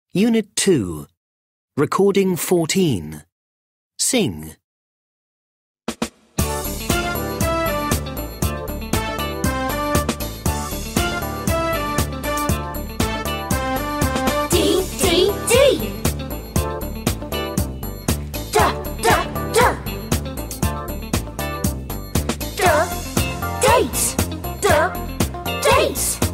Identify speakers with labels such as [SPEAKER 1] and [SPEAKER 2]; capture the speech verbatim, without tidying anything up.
[SPEAKER 1] Unit two. Recording fourteen. Sing.
[SPEAKER 2] D, D, D. D, D, D. D, date. D, date.